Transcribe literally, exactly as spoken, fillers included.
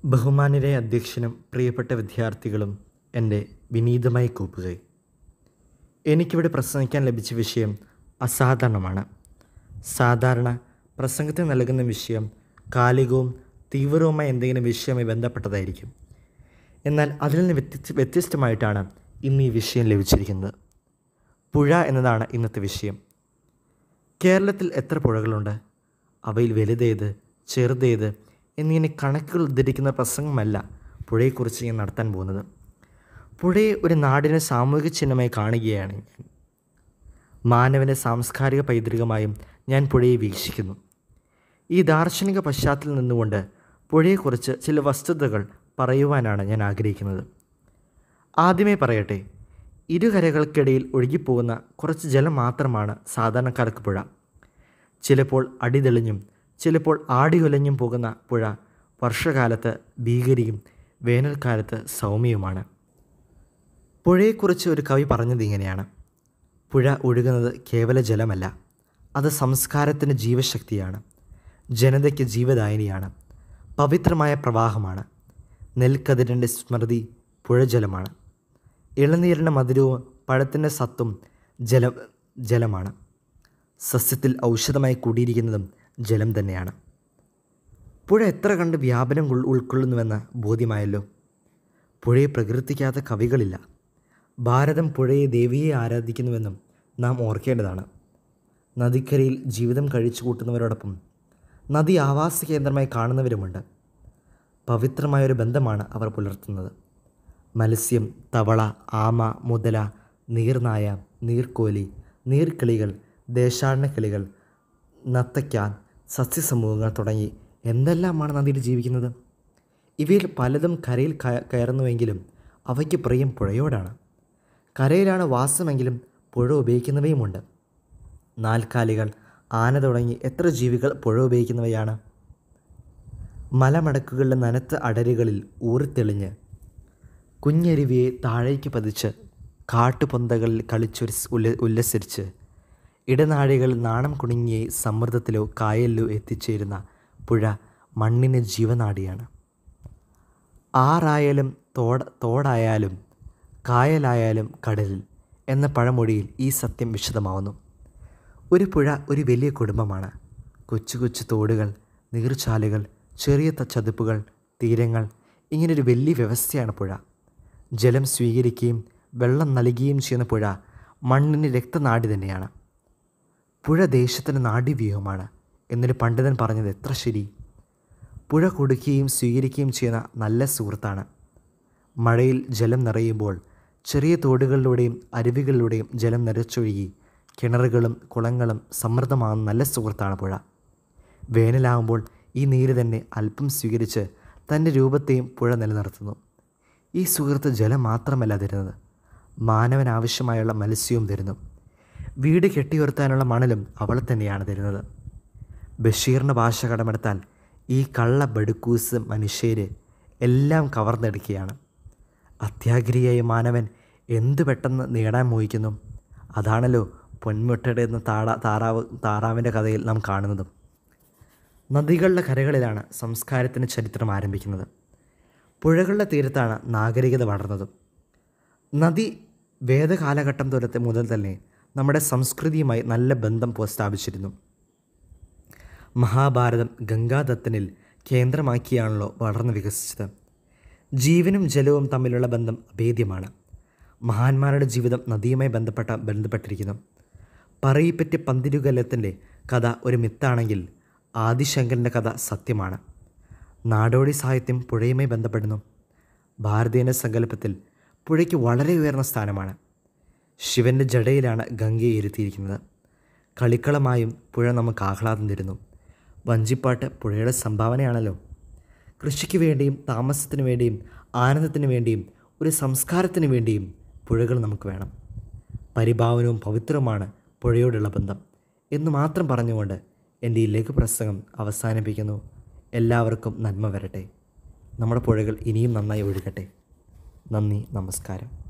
ബഹുമാന്യരായ അധ്യക്ഷനും പ്രിയപ്പെട്ട വിദ്യാർത്ഥികളും എൻ്റെ വിനീതമായ കൂപ്പുകൈ. എനിക്കിവിടെ പ്രസംഗിക്കാൻ ലഭിച്ച വിഷയം അസാധാരണമാണ്. സാധാരണ പ്രസംഗത്തിന് നൽകുന്ന വിഷയം കാലികവും തീവ്രവുമായ എന്തെങ്കിലും വിഷയവുമായി ബന്ധപ്പെട്ടതായിരിക്കും. എന്നാൽ അതിൽ നിന്ന് വ്യത്യസ്ത വ്യത്യസ്തമായിട്ടാണ് ഇന്ന് ഈ വിഷയം ലഭിച്ചിരിക്കുന്നത്. പുഴ എന്നതാണ് ഇന്നത്തെ വിഷയം. കേരളത്തിൽ എത്ര പുഴകളുണ്ട്? അവയിൽ വലുതേത്, ചെറുതേത് എന്നിങ്ങനെ കണക്കുകൾ ഉദ്ധരിക്കുന്ന പ്രസംഗമല്ല പുഴയെക്കുറിച്ച് ഞാൻ നടത്താൻ പോകുന്നത്. പുഴയെ ഒരു നാടിനെ സാമൂഹിക ചിഹ്നമായി കാണുകയാണ് ഞാൻ. മാനവൻ്റെ സാംസ്കാരിക പൈതൃകമായും ഞാൻ പുഴയെ വീക്ഷിക്കുന്നു. ഈ ദാർശനിക പശ്ചാത്തലത്തിൽ നിന്നുകൊണ്ട് പുഴയെക്കുറിച്ച് ചില വസ്തുതകൾ പറയുവാനാണ് ഞാൻ ആഗ്രഹിക്കുന്നത്. ആദ്യമേ പറയട്ടെ, ഇരുകരകൾക്കിടയിൽ ഒഴുകിപ്പോകുന്ന കുറച്ച് ജലം മാത്രമാണ് സാധാരണക്കാർക്ക് പുഴ. ചിലപ്പോൾ അടിതെളിഞ്ഞും ചിലപ്പോൾ ആടിയുലഞ്ഞും പോകുന്ന പുഴ വർഷകാലത്ത് ഭീകരിയും വേനൽക്കാലത്ത് സൗമ്യവുമാണ്. പുഴയെക്കുറിച്ച് ഒരു കവി പറഞ്ഞത് ഇങ്ങനെയാണ്: പുഴ ഒഴുകുന്നത് കേവല ജലമല്ല, അത് സംസ്കാരത്തിന് ജീവശക്തിയാണ്, ജനതയ്ക്ക് ജീവദായിനിയാണ്, പവിത്രമായ പ്രവാഹമാണ്. നെൽക്കതിരിൻ്റെ സ്മൃതി പുഴജലമാണ്. ഇളനീരിൻ്റെ മധുരവും പഴത്തിൻ്റെ സത്തും ജല ജലമാണ്. സസ്യത്തിൽ ഔഷധമായി കൂടിയിരിക്കുന്നതും ജലം തന്നെയാണ്. പുഴ എത്ര കണ്ട് വ്യാപനം ഉൾക്കൊള്ളുന്നുവെന്ന് ബോധ്യമായല്ലോ. പുഴയെ പ്രകീർത്തിക്കാത്ത കവികളില്ല. ഭാരതം പുഴയെ ദേവിയെ ആരാധിക്കുന്നുവെന്നും നാം ഓർക്കേണ്ടതാണ്. നദിക്കരയിൽ ജീവിതം കഴിച്ചു കൂട്ടുന്നവരോടൊപ്പം നദി ആവാസ കേന്ദ്രമായി കാണുന്നവരുമുണ്ട്. പവിത്രമായൊരു ബന്ധമാണ് അവർ പുലർത്തുന്നത്. മത്സ്യം, തവള, ആമ, മുതല, നീർനായ, നീർക്കോലി, നീർക്കിളികൾ, ദേശാടന കിളികൾ, നത്തയ്ക്കാൻ, സസ്യസമൂഹങ്ങൾ തുടങ്ങി എന്തെല്ലാമാണ് നദിയിൽ ജീവിക്കുന്നത്. ഇവയിൽ പലതും കരയിൽ കയറുന്നുവെങ്കിലും അവയ്ക്ക് പ്രിയം പുഴയോടാണ്. കരയിലാണ് വാസമെങ്കിലും പുഴ ഉപയോഗിക്കുന്നവയുമുണ്ട്. നാൽക്കാലികൾ, ആന തുടങ്ങി എത്ര ജീവികൾ പുഴ ഉപയോഗിക്കുന്നവയാണ്. മലമടക്കുകളുടെ നനത്ത അടരുകളിൽ ഊറിത്തെളിഞ്ഞ് കുഞ്ഞരുവിയെ താഴേക്ക് പതിച്ച് കാട്ടുപൊന്തകളിൽ കളിച്ചൊരു ഉല്ലസിച്ച് ഇടനാഴികൾ നാണം കുണുങ്ങിയെ സമ്മർദ്ദത്തിലോ കായലിലോ എത്തിച്ചേരുന്ന പുഴ മണ്ണിന് ജീവനാഡിയാണ്. ആറായാലും തോട തോടായാലും കായലായാലും കടലിൽ എന്ന പഴമൊഴിയിൽ ഈ സത്യം വിശദമാവുന്നു. ഒരു പുഴ ഒരു വലിയ കുടുംബമാണ്. കൊച്ചു കൊച്ചു തോടുകൾ, നീർച്ചാലുകൾ, ചെറിയ ചതുപ്പുകൾ, തീരങ്ങൾ, ഇങ്ങനൊരു വലിയ വ്യവസ്ഥയാണ് പുഴ. ജലം സ്വീകരിക്കുകയും വെള്ളം നൽകുകയും ചെയ്യുന്ന പുഴ മണ്ണിന് രക്തനാടി തന്നെയാണ്. പുഴ ദേശത്തിൻ്റെ നാഡീവ്യൂഹമാണ് എന്നൊരു പണ്ഡിതൻ പറഞ്ഞത് എത്ര ശരി. പുഴ കൊടുക്കുകയും സ്വീകരിക്കുകയും ചെയ്യുന്ന നല്ല സുഹൃത്താണ്. മഴയിൽ ജലം നിറയുമ്പോൾ ചെറിയ തോടുകളിലൂടെയും അരുവികളിലൂടെയും ജലം നിറച്ചൊഴുകി കിണറുകളും കുളങ്ങളും സമൃദ്ധമാകുന്ന നല്ല സുഹൃത്താണ് പുഴ. വേനലാകുമ്പോൾ ഈ നീര് തന്നെ അല്പം സ്വീകരിച്ച് തൻ്റെ രൂപത്തെയും പുഴ നിലനിർത്തുന്നു. ഈ സുഹൃത്ത് ജലം മാത്രമല്ല തരുന്നത്, മാനവനാവശ്യമായുള്ള മത്സ്യവും തരുന്നു. വീട് കെട്ടിയുയർത്താനുള്ള മണലും അവൾ തന്നെയാണ് തരുന്നത്. ബഷീറിൻ്റെ ഭാഷ കടമെടുത്താൽ ഈ കള്ള ബടുക്കൂസ് മനുഷ്യര് എല്ലാം കവർന്നെടുക്കുകയാണ്. അത്യാഗ്രഹിയായ മാനവൻ എന്തു പെട്ടെന്ന് നേടാൻ മോഹിക്കുന്നു. അതാണല്ലോ പൊന്മുട്ടയുടെ എന്ന താട താറാവ് താറാവിൻ്റെ കഥയിൽ നാം കാണുന്നതും. നദികളുടെ കരകളിലാണ് സംസ്കാരത്തിൻ്റെ ചരിത്രം ആരംഭിക്കുന്നത്. പുഴകളുടെ തീരത്താണ് നാഗരികത വളർന്നതും. നദി വേദകാലഘട്ടം തൊലത്തെ മുതൽ തന്നെ നമ്മുടെ സംസ്കൃതിയുമായി നല്ല ബന്ധം സ്ഥാപിച്ചിരുന്നു. മഹാഭാരതം ഗംഗാദത്തനിൽ കേന്ദ്രമാക്കിയാണല്ലോ വളർന്നു വികസിച്ചത്. ജീവനും ജലവും തമ്മിലുള്ള ബന്ധം അഭേദ്യമാണ്. മഹാന്മാരുടെ ജീവിതം നദിയുമായി ബന്ധപ്പെട്ട ബന്ധപ്പെട്ടിരിക്കുന്നു. പറയിപ്പറ്റിയ പന്തിരുകലത്തിൻ്റെ കഥ ഒരു മിത്താണെങ്കിൽ ആദിശങ്കരൻ്റെ കഥ സത്യമാണ്. നാടോടി സാഹിത്യം പുഴയുമായി ബന്ധപ്പെടുന്നു. ഭാരതീയ സങ്കല്പത്തിൽ പുഴയ്ക്ക് വളരെ ഉയർന്ന സ്ഥാനമാണ്. ശിവൻ്റെ ജടയിലാണ് ഗംഗയെ ഇരുത്തിയിരിക്കുന്നത്. കളിക്കളമായും പുഴ നമുക്ക് ആഹ്ലാദം തരുന്നു. വഞ്ചിപ്പാട്ട് പുഴയുടെ സംഭാവനയാണല്ലോ. കൃഷിക്ക് വേണ്ടിയും താമസത്തിന് വേണ്ടിയും ആനന്ദത്തിന് വേണ്ടിയും ഒരു സംസ്കാരത്തിന് വേണ്ടിയും പുഴകൾ നമുക്ക് വേണം. പരിഭാവനവും പവിത്രവുമാണ് പുഴയോടുള്ള ബന്ധം എന്ന് മാത്രം പറഞ്ഞുകൊണ്ട് എൻ്റെ ഈ ലഘുപ്രസംഗം അവസാനിപ്പിക്കുന്നു. എല്ലാവർക്കും നന്മ വരട്ടെ. നമ്മുടെ പുഴകൾ ഇനിയും നന്നായി ഒഴുകട്ടെ. നന്ദി, നമസ്കാരം.